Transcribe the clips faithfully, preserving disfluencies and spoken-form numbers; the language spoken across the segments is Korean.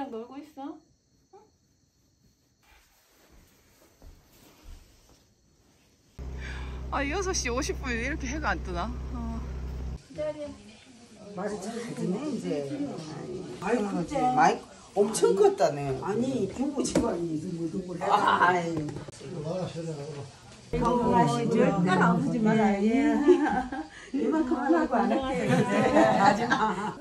애들이랑 놀고 있어? 응? 아 여섯 시 오십 분에 이렇게 해가 안 뜨나? 어. 기다려. 말이 잘 듣네 이제. 아이 진짜 마이크 엄청 컸다네. 아니 중국 집안이 둥글둥글. 아이. 건강하시죠. 절대 아프지 마라. 예. 이만큼만 하고 안 할게요. 하지마.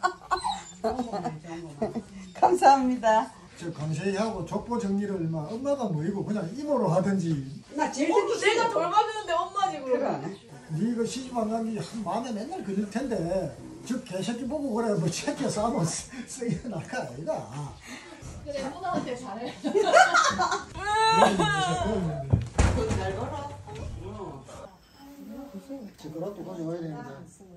감사합니다. 저 강세희하고 족보 정리를 막 엄마가 모이고 그냥 이모로 하든지. 나 제일 어, 내가 돌봐주는데 엄마지 그러면. 네가 시집 안 간 지 한 만에 맨날 그럴 텐데 저 개새끼 보고 그래 뭐 새끼 싸면 쓰게 날까 아이가. 그래 누나한테 잘해. 잘 걸어. 그것도 가져와야 되는데.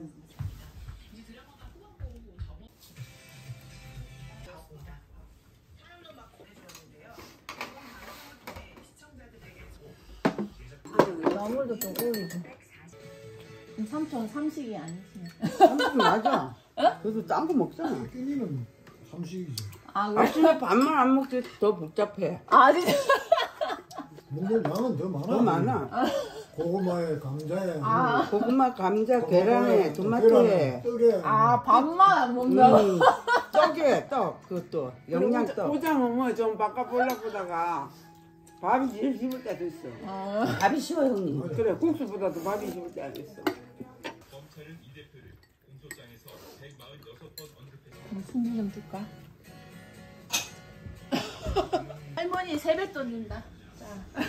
나물도 좀 올리고. 삼촌 삼식이 아니시네. 삼식 맞아. 그래도 딴 거 먹잖아. 끼니는 삼식이지. 아 그래? 아침에 밥만 안 먹지 더 복잡해. 아 진짜. 먹는 양은 더 많아. 더 많아. 고구마에 감자에 아. 고구마, 감자, 계란에, 토마토에. 떡에. 아 밥만 안 먹는다고? 음, 떡에 떡 그것도 영양떡. 오장은 좀 바꿔보려다가 밥이 제일 씹을 때도 있어. 어. 밥이 쉬워 형님. 그래 국수보다도 밥이 씹을 때도 있어. 검찰은 이 대표를 공소장에서 백사십육 번 언급했습니다. 승리 좀 줄까? 할머니 세뱃돈 준다. 자.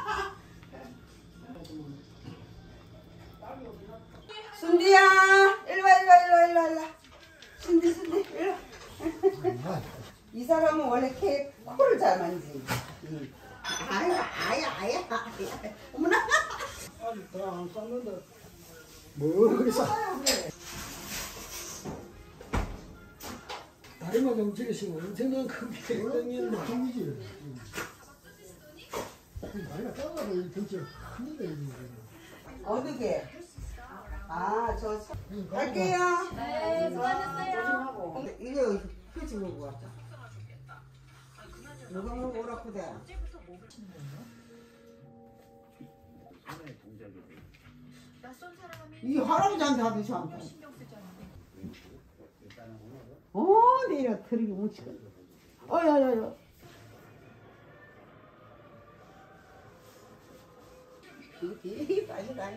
순디야, 일로와 일로와 일로와 일로와 일로와. 순디 순디 일로와. 이 사람은 원래 케 코를 잘 만지. 응. 아야 아야 아야 아야. 어머나. 아직 다 안 쌌는데 뭘 그리 싸. 다리만 좀 지르시면 엄청난 크게 땡기는데 땡기지. 나이가 작아도 이 덩치가 큰데 이게. 어떻게? 아, 저 갈게요. 네, 수고하셨어요. 이거 휴지 먹고 왔다. 누가 먹고 오라고 돼? 이 할아버지한테 하듯이 한다. 어, 내려 트럭이 뭉치고. 어야야야. 이 빠지다.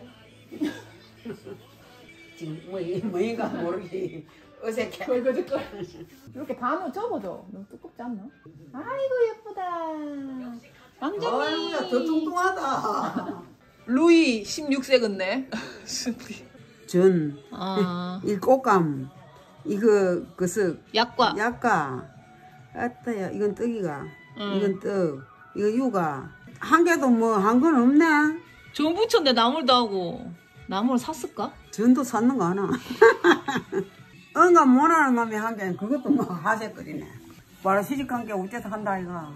지금 뭐 뭐인가 모르게 어색해. 걸거적걸. 이렇게 반으로 접어줘. 너무 두껍지 않나? 아이고 예쁘다. 왕자님. 아이고야 더 뚱뚱하다. 루이 십육 세 같네. 전, 아. 이 꽃감, 이거 그스 약과. 약가, 아따야 이건 떡이가, 응. 이건 떡, 이거 유가. 한 개도 뭐 한 건 없네. 전 부쳤는데 나물도 하고. 나물 샀을까? 전도 샀는 거 하나. 언가 못하는 놈이 한 개, 그것도 뭐 하세거리네. 바로 시집간 게 어째서 한다 이가.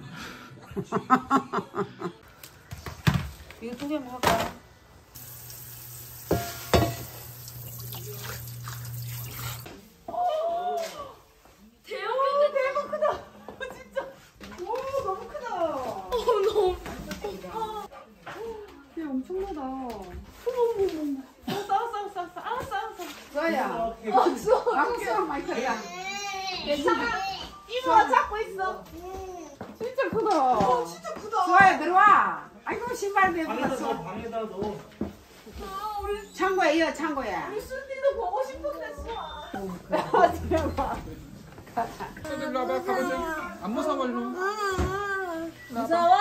이거 두 개만 할까? 대박 대박 크다. 진짜. 오 너무 크다. 어 너무. 얘 엄청나다. 어머머머. 싸워 싸워 싸워 싸워. 알았어 알았어. 뭐야? 알았어. 박수 마이크야. 괜찮아. 이모가 잡고 있어. 진짜 크다. 어 진짜 크다. 좋아요 들어와. 아이고 신발 메고 방에다 방에다 넣어. 아 우리 창고에 이어 창고에. 우리 순디도 보고 싶었겠어. 대박. 애들 나봐 가보자. 안 무서워 일로. 무서워?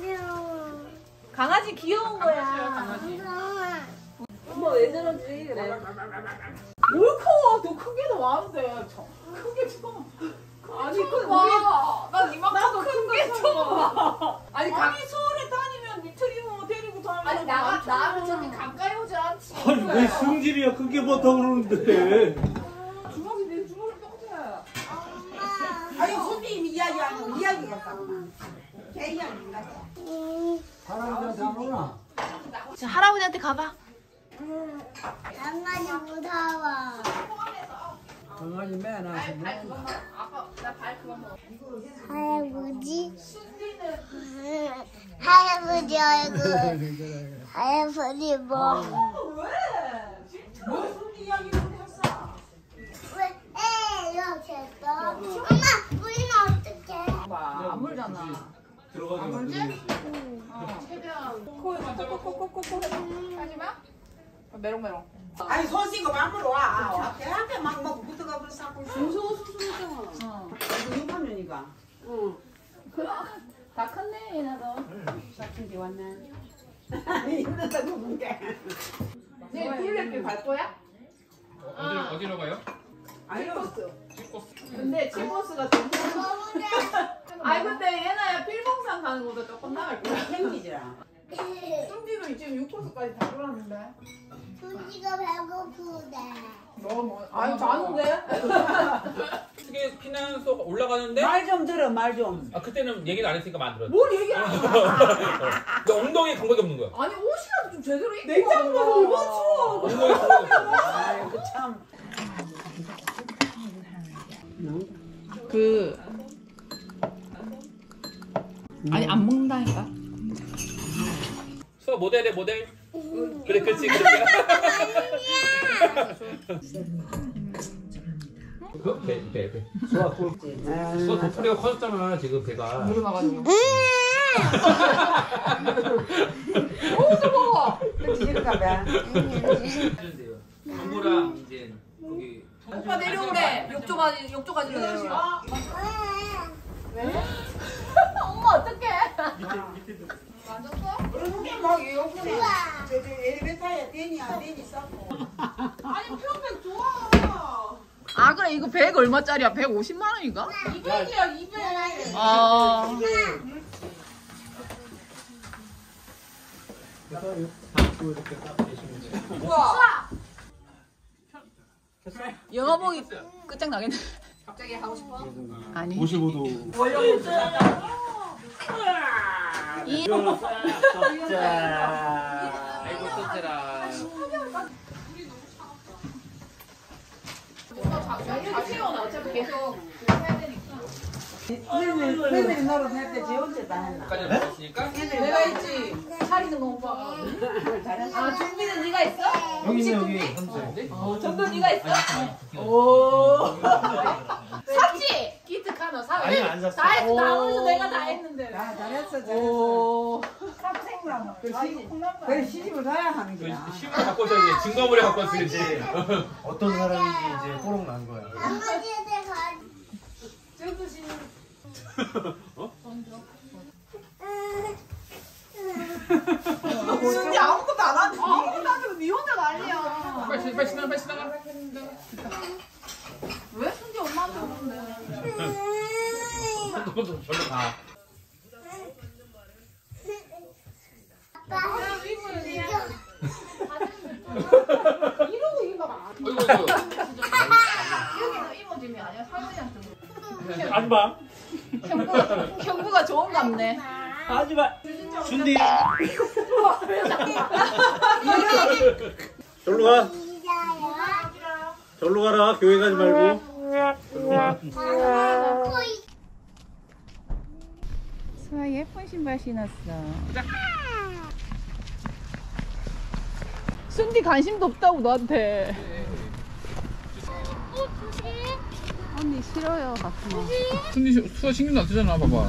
강아지 귀여운 거야. 강아지. 엄마 왜 저러지? 그래. 뭘 커? 더 크게 더 많은데. 크게 좀. 아니 그 봐. 난 이만큼 큰게 처음 봐. 아니 감히 서울에 다니면 니트리모 데리고 다니면 아니 나가 나는 저렇게 가까이 오지 않지. 아니 왜 승질이야 그게 뭐다 그러는데. 주먹이 내 주먹이 똑같아. 아니 손님 이야기하고 이야기가 싸구나. 개 이야기인가? 할아버지한테 안 오나? 자 할아버지한테 가봐. 강아지 무서워. 강아지 매놔서 뭐. 아빠 나발 그만 먹어. 할아버지 할아버지 얼굴 할아버지 뭐 왜? 무슨 이야기를 했어? 왜 이렇게 또 엄마 우리는 어떡해 안 물잖아. 들어가서 물지? 어. 최대한 코에만 콕콕콕콕콕 하지 마. 메롱메롱. 아니 손 씻고 밖으로 와. 대한테 막뭐 붙어가 버려 싸고 있어. 무서워 수술했잖아. 어. 육 학년이가. 다 컸네 얘네도. 사춘기 왔네. 이러다 누군데? 네 둘레길 갈 거야? 어디로 어디로 가요? 필버스. 근데 칠버스가 좀. 아니 근데 얘나야 필봉산 가는 것보다 조금 나을 거야. 생기지라. 승디도 지금 육 코스까지 다 돌았는데. 손지가 배고프대 너무 아니 많은데? 어떻게 피난소 올라가는데 말 좀 들어 말 좀. 아 그때는 얘기를 안 했으니까 만들었어. 뭘 얘기하는 거야? 근데 엉덩이에 감각이 없는 거야. 아니 옷이라도 좀 제대로 입고 냉장고가 얼마나 추워. 엉덩이에 감각이 없어. 아이고 참. 그 아니 안 먹는다니까. 수아 모델해 모델. 그래 그렇지 그래. 그배 배 배. 수아 또 수아 도토리가 커졌잖아 지금 배가. 물어나가지고. 너무 뜨거워. 뒤질까 봐. 정보랑 이제 거기. 오빠 내려오래. 욕조 가지 욕조 가지러 내려오래. 왜? 엄마 어떡해? 맞았어? 그러게 막 여기는 저저 엘리베이터에 대니야 대니 싸고. 아니 평백 좋아. 아 그래 이거 백 얼마짜리야? 백오십만 원인가? 이백이야 이백. 아. 우와. 영화 보기 끝장 나겠네. 갑자기 하고 싶어? 아니. 오십오 도. 이 아이고 쏘짜라. 잘 채워놔. 어차피 계속 해야 되니까. 애들이 노릇 할때 지 혼자 다 했나? 까지 먹었으니까. 내가 있지. 차리는 거 오빠가. 아 준비는 네가 있어? 여기 여기 현재. 어 전도 네가 있어? 오. 샀지? 기특하노 사. 아니, 안 샀어. 다 했어. 나머지 내가 다 했는데. 아 잘했어 잘했어. 오. 깜생남. 그래 시집을 가야 하는 그 거야. 시골 갖고 왔어야지. 증거물에 갖고 왔어야지. 어떤 사람인지 이제 호롱 난 거야. 아버지한테 가 순이 아무것도 안 하지. 아무것도 네 혼자 난리야. 빨리 빨리 지나가 빨리 지나가. 왜 순이 엄마한테 오는데? 너도 절로 가. 아빠 이러고 이거 봐. 어이구 어이구. 여기는 이모집이 아니야 사연이한테. 안 봐. 형부가 형부가 좋은 갑네. 하지 마. 준디. 절로 가. 절로 가라. 교회 가지 말고. 수아 예쁜 신발 신었어. 순디 관심도 없다고 너한테. 언니 싫어요 가슴아. 순디 수아 신경도 안 쓰잖아 봐봐.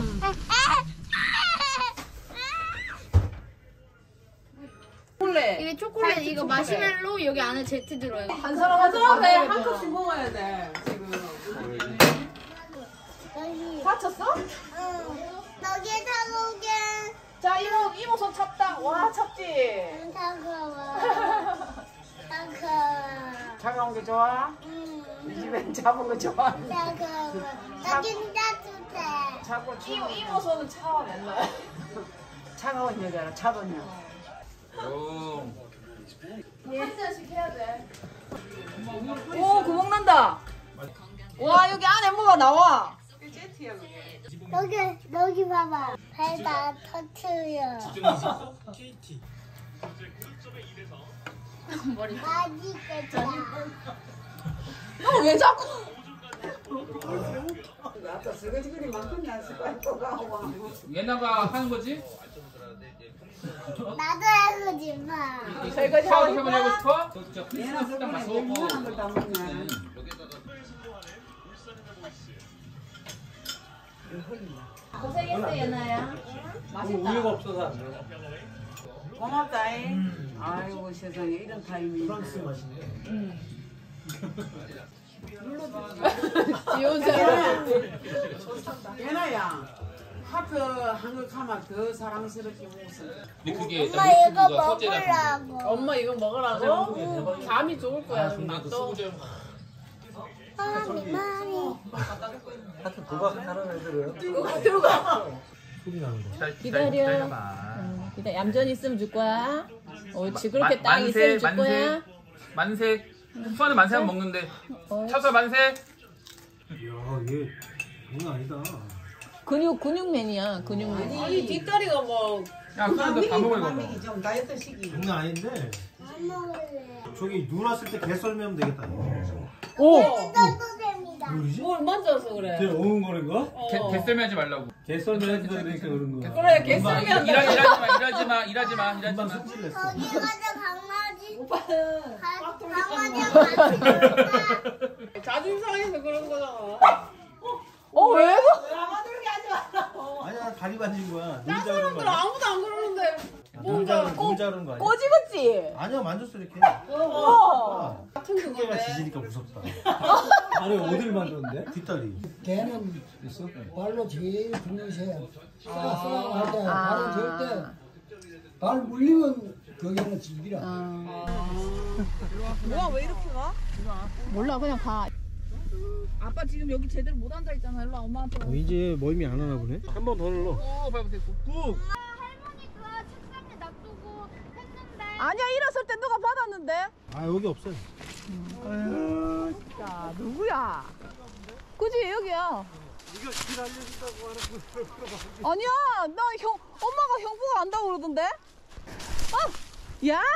초콜릿. 이게 초콜릿 이거 마시멜로 여기 안에 제트 들어요 한 사람 한 사람에 한 컵씩 먹어야 돼. 지금. 여기 다쳤어? 응 여기 타고 오게 자 이모 이모 손 찼다. 와 찼지. 응 타고 와 타고 차가운 게 좋아? 응 이 집엔 잡은 거 좋아? 타고 여기 따뜻해 자꾸 이모 이모 손은 차 맨날. 차가운 여자라 차가운 여. 오. 한 잔씩 해야 돼. 오 구멍 난다. 와 여기 안에 뭐가 나와. 여기 여기 봐봐 배 다 터트려 머리 맛있겠다 너 왜 자꾸? 아까 설거지거리 만큼 났을 거야. 또 가고. 예나가 하는 거지? 나도 하고 싶어. 설거지 샤워 하고 한번 싶어? 하고 싶어? 저, 저 얘나 크리스마스 딱 저번에 가서 유명한 걸 다 먹냐. 고생했어 예나야. 맛있다. 우유가 없어서 안 돼. 고맙다잉. 아이고 세상에 이런 타이밍. 프랑스 맛이네. 지훈처럼. 예나야. 하프 한국 하면 더 사랑스럽게 먹었어. 근데 그게 엄마 일단 이거 유튜브가 서재라서 먹으라고. 엄마 이거 먹으라고? 잠이 좋을 거야. 중간도 또. 소주 마미 마미. 하트 도박하는 애들은 들어가 들어가. 소리 나는 거. 기다려. 응, 기다려. 얌전히 있으면 줄 거야. 옳지. 그렇게 마- 딱 만세, 있으면 줄 만세. 거야. 만세. 수아는 만세하면 먹는데. 어. 차서 만세. 이야 얘 장난 아니다. 근육 근육맨이야. 근육맨. 아니 뒷다리가 뭐. 야, 수아는 너밥 먹을 거. 만미기 좀 다이어트 시기. 장난 아닌데 안 먹을래. 저기 눈 왔을 때 개 썰면 되겠다. 오. 이 정도 됩니다. 뭐지? 뭘 만져서 그래. 걔 어흥거린 거? 개, 개썰매 하지 말라고. 개 썰면 해도 되니까 그런 거. 그래 개썰매 한다. 일하, 일하지 마, 일하지 마, 일하지 마, 일하지 금방 마. 승질 냈어. 거기 가자 강아지. 오빠는 가- 강아지 같이. 자존심 상해서 그런 거잖아. 어 왜? 라마들게 하지 말라고. 아니야 다리 반진 거야. 딴 놀자 그런 사람들 거 아니야? 아무도 안 그러는데. 놀자 놀자 그런 거 아니야? 꼬집었지? 아니야 만졌어 이렇게. 어. 아, 크게가 지지니까 무섭다. 아니 어딜 만졌는데? 뒷다리. 걔는 있어? 발로 제일 중요시해. 쏴 할때 아. 발은 절대 발 물리면 거기는 질기라. 뭐야 왜 이렇게 가? 몰라 그냥 가. 아빠 지금 여기 제대로 못 앉아 있잖아. 일로 와 엄마한테. 어, 이제 모임이 안 하나 보네. 한 번 더 눌러. 오, 밟으세요 꾹. 할머니가 책상에 놔두고 했는데. 아니야 일었을 때 누가 받았는데? 아 여기 없어요. 야 누구야? 그지 여기야. 이거 길 알려준다고 하는 거. 아니야 나 형 엄마가 형 보고 안다고 그러던데. 어? 야.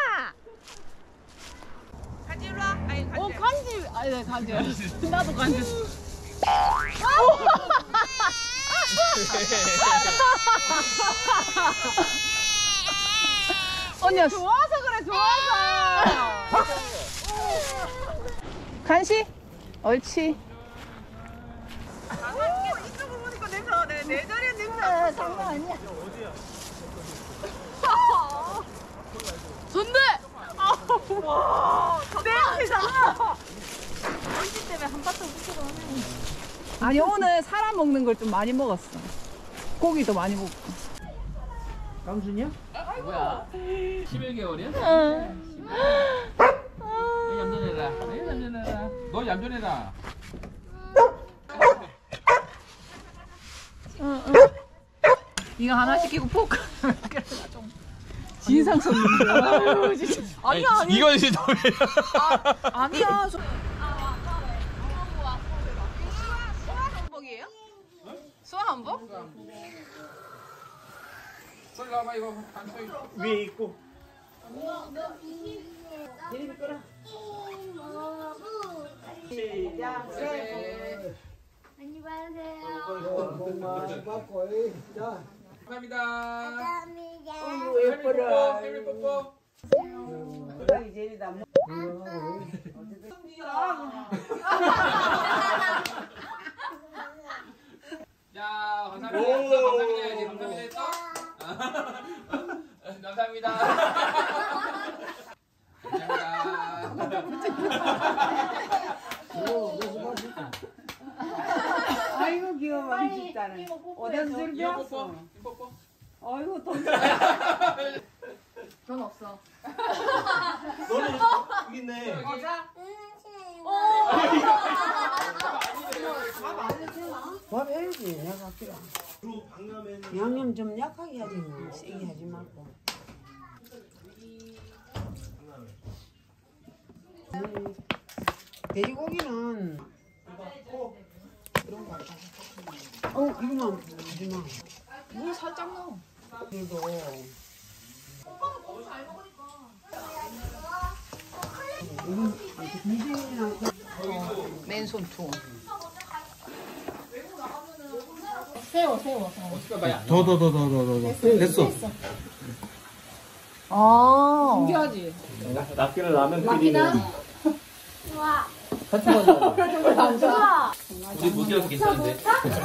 간지 일로 와. 아니 간지. 어 간지. 아니 네, 간지. 나도 간지. 언니야 좋아서 그래 좋아서. 간식. 옳지. 이쪽으로 보니까 냄새 내, 내 자리에 냄새 장난 아니야. 어디야? 좋네. 와 냄새잖아. 냄새 때문에 한 바탕 붙여서 하네. 아니 오늘 사람 먹는 걸 좀 많이 먹었어. 고기도 많이 먹고. 깡순이야? 뭐야? 십일 개월이야? 응. 너 얌전해라. 너 얌전해라. 너 얌전해라. 응, 응. 이거 하나 시키고 포크 좀 진상성 아유 진짜 아니야 아니야 이건 진짜 너무해. 아, 아니야 저... 한복이에요? 수학 한복? 빨리 나와봐 이거 반찬. 위에 있고. 시작. 네. 안녕하세요. 복 많이 받고 이. 자. 감사합니다. 감사합니다. 예뻐라. 패밀리 뽀뽀. 고양이 제리다. 야, 감사합니다. 감사합니다. 해야지. 감사합니다 했어? 감사합니다. 감사합니다. 아이고 귀여워 진짜는. 오뎅 줄 이거 배웠어. 뽀뽀. 이거 뽀뽀. 아이고 돈. 돈 없어 너는 여기 있네. 밥 해야지 내가 필요. 주로 박람회는 양념 좀 약하게 하지 뭐 세게 하지 말고. 음, 돼지고기는 이런 거 같아. 어 이거만 하지 마. 물 살짝 넣어 그래도 이건 민생이랑 맨손 투어. 더 더 더 더 더 더 됐어. 아. 신기하지? 낚시는 라면 끓이는. 와. 우리 무기라서 괜찮은데.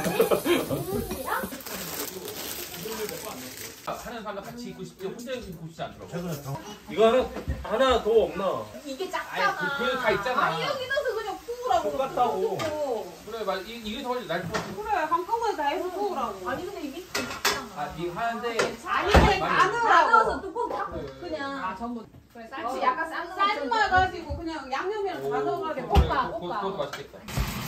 하는 사람과 같이 있고 싶지 혼자 있고 싶지 않더라고. 이거 하나 하나 더 없나? 이게 아니 작잖아. 그, 그게 다 있잖아. 아니 여기 넣어서 그냥 부으라고. 똑같다고. 그래 맞 이, 이게 더 날 것 같아. 그래 한꺼번에 다 해서 부으라고. 아니 근데 이게 작잖아. 아 네 하는데 아니 그냥 많이 다 넣어. 넣어서 뚜껑 닫고 그냥. 아 전부 그래 쌀치 어. 약간 쌀 삶아가지고 그냥 양념이랑 다 넣어가지고 그래, 볶아 그거- 볶아. 그것도 맛있겠다.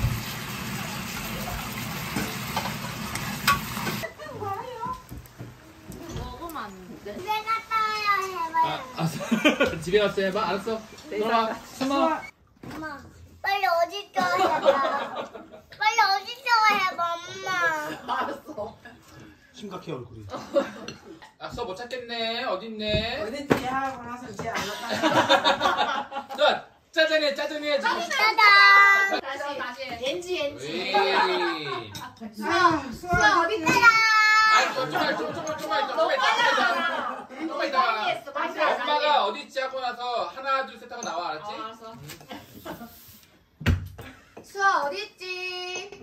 먹으면 안 돼. 집에 갔다 와야 해봐요. 아, 집에 가서 해봐. 알았어. 들어와. 숨어. 엄마, 빨리 어디 좀 해봐. 빨리 어디 좀 해봐, 엄마. 심각해 얼굴이. 아싸 못 찾겠네. 어딨네. 어딘지 하고 나서 이제 안 왔다. 자, 짜장해, 짜장해. 지금. 짜잔. 다시 다시 엔지 엔지. 에이. 수아, 수아 어디 있다? 아니, 좀, 좀만, 좀, 좀만, 좀만 있다. 좀만 있다. 좀만 있다. 엄마가 어디 있지 하고 나서 하나, 둘, 셋 하고 나와. 알았지? 어, 알았어. 수아 어디 있지?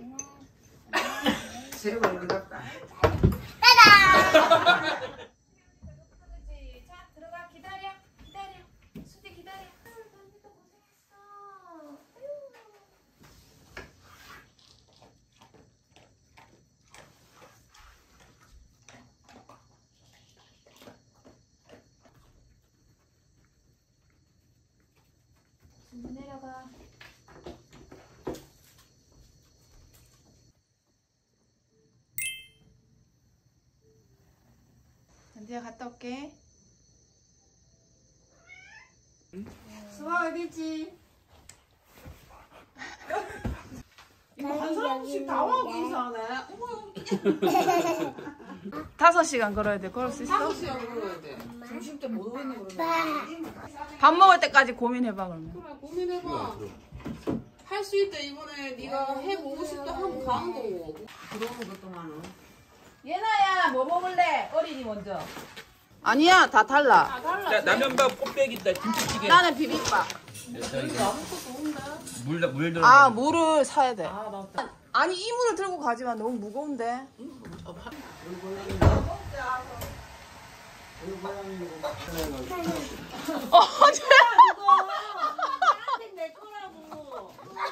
제일 멀리 갔다. 짜잔. 자 들어가 기다려 기다려 수지 기다려. 언니도 고생했어. 준비 내려가. 언니야 갔다 올게. 수아 어디지? 이거 한 사람씩 다 와고 이사하네. 다섯 시간 걸어야 돼. 걸을 수 있어? 다섯 시간 걸어야 돼. 점심 때 못 오겠네 그러면. 밥 먹을 때까지 고민해봐 그러면. 그래 고민해봐. 할 수 있다 이번에 네가 해보고 싶다 하면 가는 거고. 들어오는 것도 많아. 예나야 뭐 먹을래? 어린이 먼저. 아니야 다 달라. 자, 라면밥 꽃배기 있다. 김치찌개. 나는 비빔밥. 물, 물 들어. 아 물을 사야 돼. 아니 이 물을 들고 가지만 너무 무거운데. 어제 내 거라고.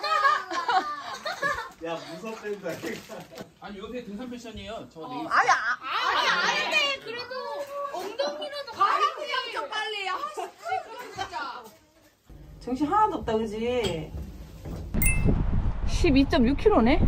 야 무섭댄다. 아니, 요새 등산 패션이에요. 저 내일. 아니 아, 아니, 아닌데, 그래도 엉덩이라도 그냥 좀 빨리 하시지 그럼 진짜. 정신 하나도 없다, 그지? 십이 점 육 킬로미터네.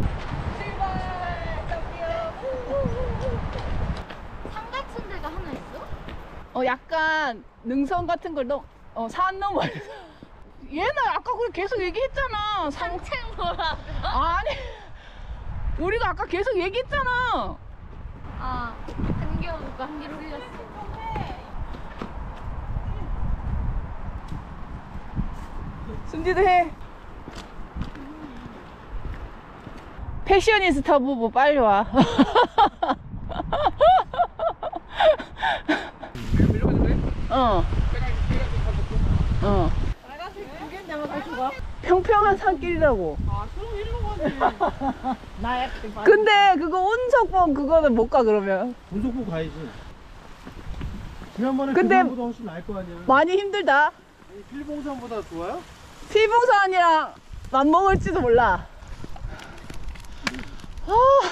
산 같은 데가 하나 있어? 어 약간 능선 같은 걸 넘, 어, 산 넘어. 얘는 아까 그래 계속 얘기했잖아. 산 산책 뭐라? 아니 우리가 아까 계속 얘기했잖아. 아, 한겨 먹고 한기로 흘렸어. 순지도 해. 패셔니스타 부부 빨리 와. 어. 어. 평평한 산길이라고. 아 그럼 일로 가지. 나야. 근데 그거 운석봉 그거는 못 가 그러면. 운석보 가야지. 지난번에 근데- 그거보다 훨씬 나을 거 아니야. 많이 힘들다. 필봉산보다 좋아요? 필봉산이랑 맞먹을지도 몰라. 아,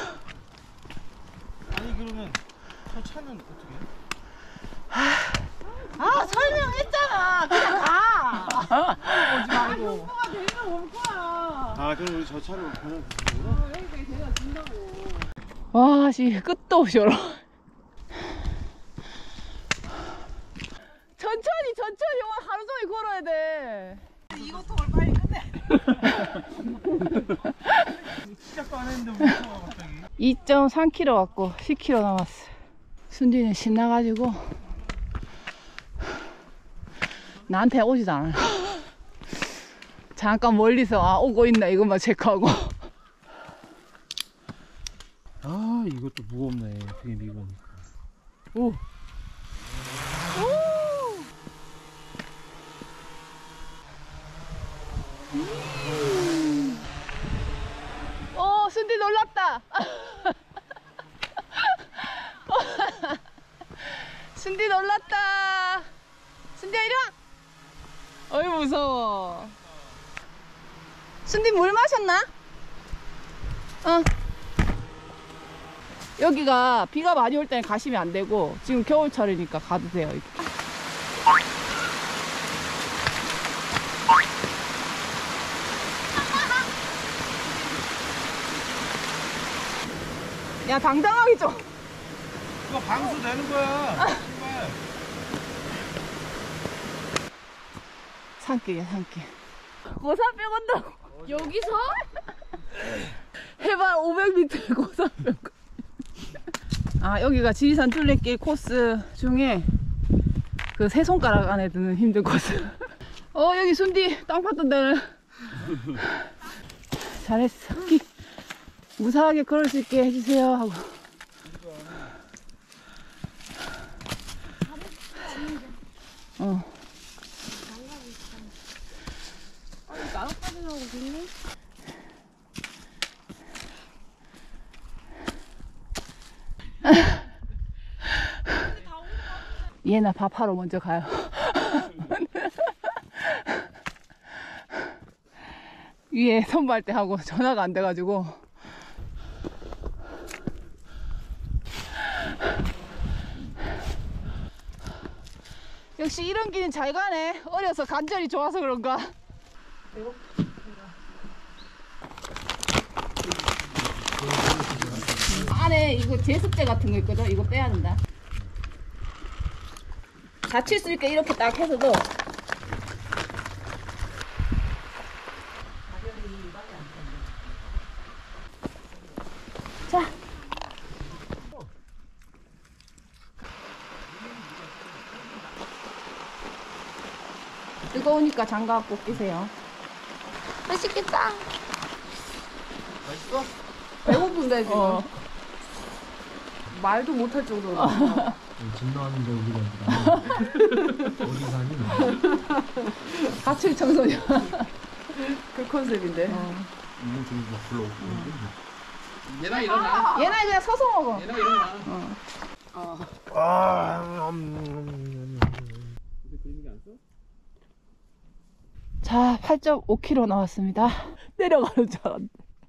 아니 그러면 저 차는 어떻게 해? 아 설명했잖아. 그냥 가. 오지 말고. 오빠가 데리러 올 거야. 아 그럼 우리 저 차를 그냥 주는 거야? 애기 데려 준다고. 와, 씨 끝도 없이 열어. 천천히 천천히 오늘 하루 종일 걸어야 돼. 이고통을 빨리 끝내. 시작도 안 했는데 왜 이렇게 와 갑자기? 이 점 삼 킬로미터 왔고 십 킬로미터 남았어. 순디는 신나가지고 나한테 오지도 않아. 잠깐 멀리서 아 오고 있나 이것만 체크하고. 아 이것도 무겁네. 되게 미거니까. 오. 오. 음. 어, 순디 놀랐다. 순디 놀랐다. 순디야 이리 와. 어이 무서워. 순디 물 마셨나? 어. 여기가 비가 많이 올 때는 가시면 안 되고 지금 겨울철이니까 가도 돼요. 이렇게. 야 당당하게 좀. 이거 방수 되는 거야. 신발. 산길이야 산길. 고산병 온다고. 여기서? 해발 오백 미터 고산병. 아 여기가 지리산 둘레길 코스 중에 그 세 손가락 안에 드는 힘든 코스. 어 여기 순디 땅 팠던 데는 잘했어. 기, 무사하게 걸을 수 있게 해주세요 하고. 어. 나뭇가지하고 있니? 얘나 밥하러 먼저 가요. 위에 선발대 하고 전화가 안 돼가지고. 역시 이런 길은 잘 가네. 어려서 관절이 좋아서 그런가. 안에 이거 제습제 같은 거 있거든. 이거 빼야 된다. 다칠 수 있게 이렇게 딱 해서도. 자. 뜨거우니까 장갑 꼭 끼세요. 맛있겠다. 맛있어? 배고픈데 지금. 어. 말도 못할 정도로. 집 나왔는데 우리가 어디 사니? 가출 청소년. 그 컨셉인데. 어. 이거 지금 막 불러오고. 얘나 일어나. 얘나 그냥 서서 먹어. 얘나 일어나. 어. 아, 음. 자, 팔 점 오 킬로미터 나왔습니다. 내려가는 줄 알았는데.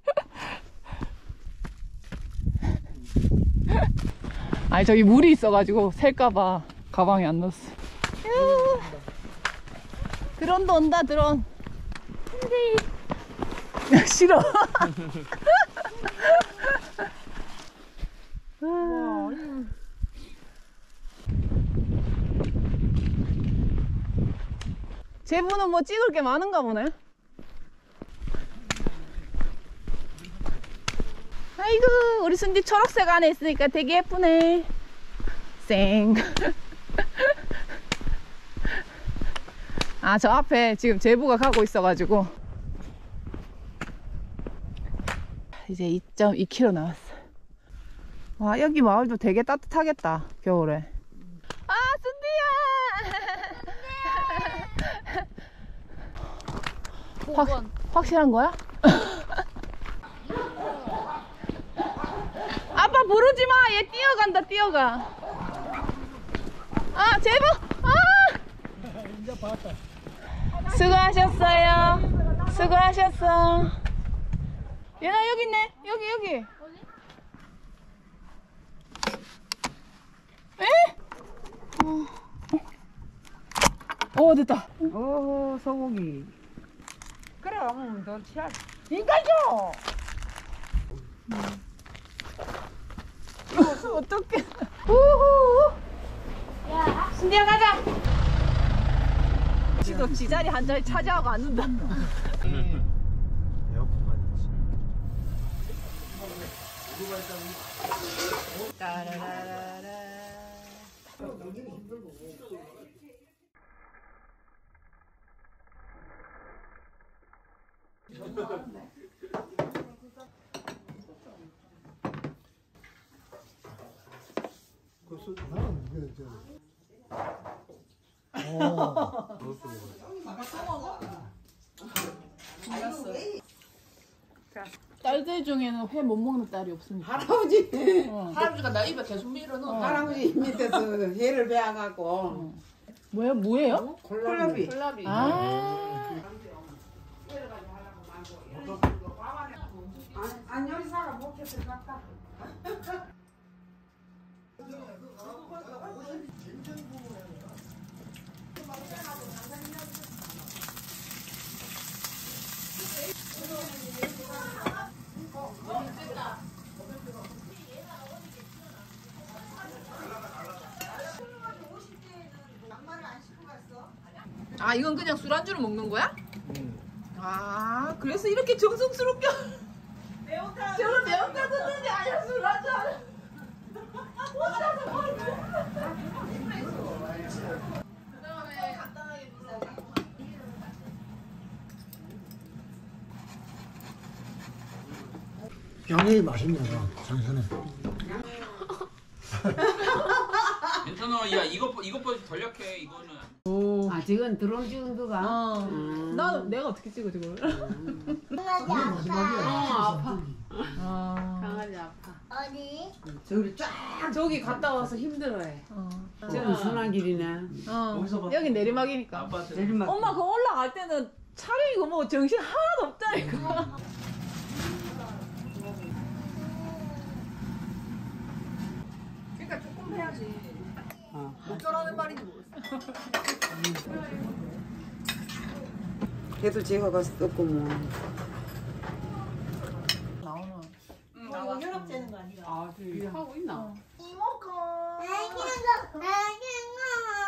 아니, 저기 물이 있어가지고 셀까봐 가방에 안 넣었어. 휴. 드론도 온다, 드론. 근데. 싫어. 제부는 뭐 찍을 게 많은가 보네. 아이고 우리 순디 초록색 안에 있으니까 되게 예쁘네. 쌩. 아 저 앞에 지금 제부가 가고 있어가지고 이제 이 점 이 킬로미터 나왔어. 와 여기 마을도 되게 따뜻하겠다 겨울에. 아 순디야. 확, 확실한 거야? 아빠 부르지 마. 얘 뛰어간다 뛰어가. 아 제부. 아. 수고하셨어요. 수고하셨어. 얘나 여기 있네. 여기 여기. 에? 어 됐다. 오 소고기. 그럼 너 취할. 이거죠. 어떡해. 우후. 야, 순디야 가자. 지도 지 자리 한 자리 차지하고 앉는다. 에어컨만 있지. 나는 그 저. 어. 딸들 중에는 회 못 먹는 딸이 없습니다. 할아버지 어. 할아버지가 나 입에 계속 밀어넣어. 할아버지 밑에서 해를 베어갖고 뭐야, 뭐예요? 콜라비 콜라비. 아, 안 요리사가 못해서 갔다. 아 이건 그냥 술안주로 먹는 거야? 아 그래서 이렇게 정성스럽게 저는 매운탕 듣는데 아니야 술안주 하는 그다음에 간단하게 양념이 맛있네, 장선에. 괜찮아. 야 이것 이것보다 덜 약해 이거는. 아 지금 드론 찍은 거가 어. 나 내가 어떻게 찍어 지금? 마지막이야. 아, 강아지 아파. 어디? 저기 쫙 저기 갔다 와서 힘들어해. 어. 저는 순환길이네. 어. 거기서 봐. 여기 내리막이니까. 아빠한테. 내리막. 엄마 그 올라갈 때는 차량이고 뭐 정신 하나도 없다니까. 그러니까 조금 해야지. 어. 어쩌라는 말인지 모르겠어. 걔도 제가 가서 떴고 뭐. 나오는. 응, 나와. 혈압재는 거 아니야? 아, 저기 하고 있나? 이모가. 애기가 애기가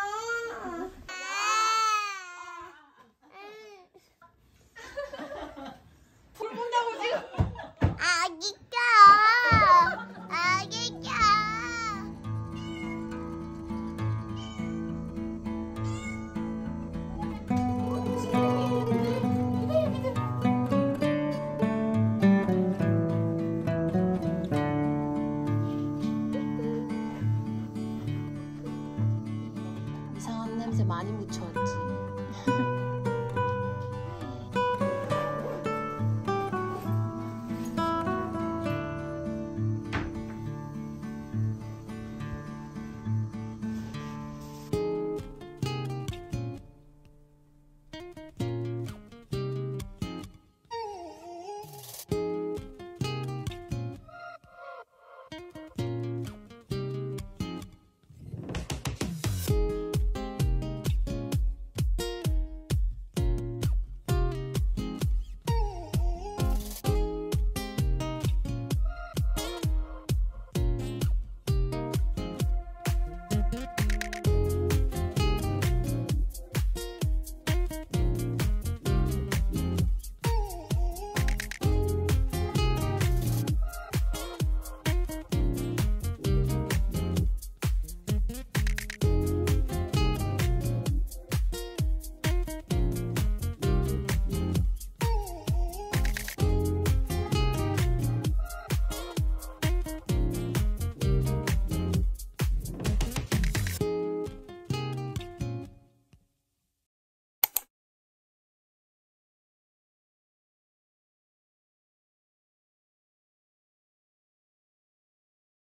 불 본다고 지금. 아기가 아기가 이상한 냄새 많이 묻혀왔지.